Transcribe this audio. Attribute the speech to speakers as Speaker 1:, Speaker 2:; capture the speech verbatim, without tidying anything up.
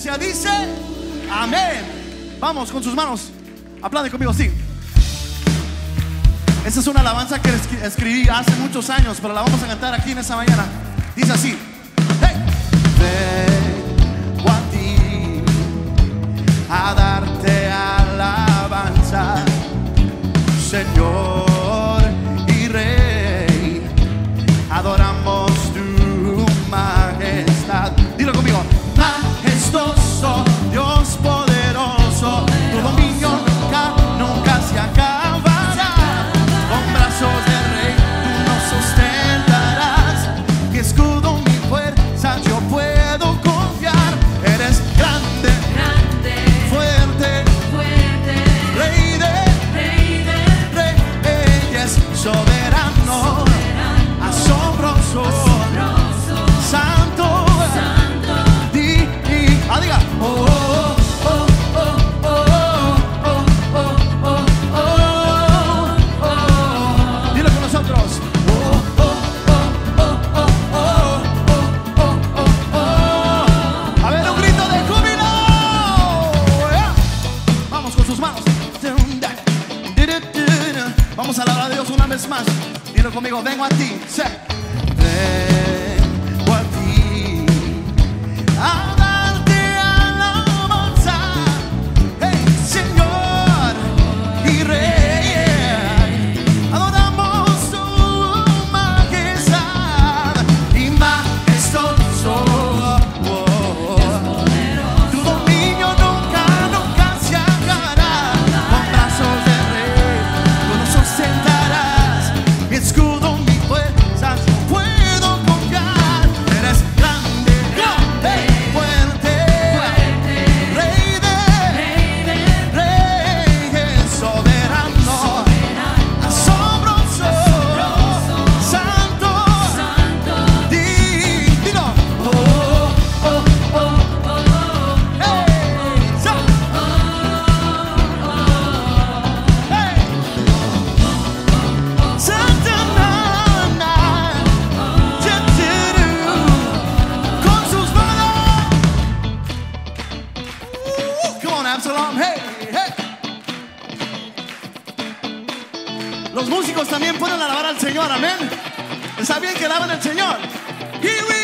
Speaker 1: iglesia dice amén. Vamos con sus manos, aplaude conmigo, sí. Esta es una alabanza que escribí hace muchos años, pero la vamos a cantar aquí en esta mañana. Dice así: hey. Vengo a ti a darte alabanza, Señor y Rey, adoramos tu majestad. Dilo conmigo: majestuoso, Dios poderoso, tu dominio nunca, nunca se acabará. Con brazos de rey tú nos sustentarás, mi escudo, mi fuerza, yo puedo confiar. Eres grande,
Speaker 2: grande,
Speaker 1: fuerte,
Speaker 2: fuerte,
Speaker 1: rey de
Speaker 2: rey de
Speaker 1: reyes, soberano,
Speaker 2: soberano,
Speaker 1: asombroso,
Speaker 2: asombroso,
Speaker 1: santo,
Speaker 2: santo.
Speaker 1: di, di, ah, diga, oh, oh, oh, oh, oh, oh, oh, oh, oh, oh, oh. Dilo con nosotros. Oh, oh, oh, oh, oh, oh, oh, oh, oh, oh. A ver, un grito de júbilo. Yeah. Vamos con sus manos. Vamos a alabar a Dios una vez más. Dilo conmigo: vengo a ti. Sí. Vengo a ti a darte alabanza, hey, Señor y Rey, adoramos tu majestad y majestuoso, oh, tu dominio nunca, nunca se acabará. Con brazos de rey tú nos sustentarás, mi escudo, mi fuerza, yo puedo confiar. Eres grande, grande, fuerte,
Speaker 2: Fuerte,
Speaker 1: rey de
Speaker 2: rey de
Speaker 1: reyes, soberano,
Speaker 2: soberano,
Speaker 1: asombroso,
Speaker 2: asombroso,
Speaker 1: santo,
Speaker 2: santo.
Speaker 1: di, dilo, oh, oh, oh, oh, oh, hey, sa, hey, Santa Nana, con sus manos. Uh, come on, Absalom, hey, hey. Los músicos también pueden alabar al Señor, amén. Está bien que alaben al Señor. Here we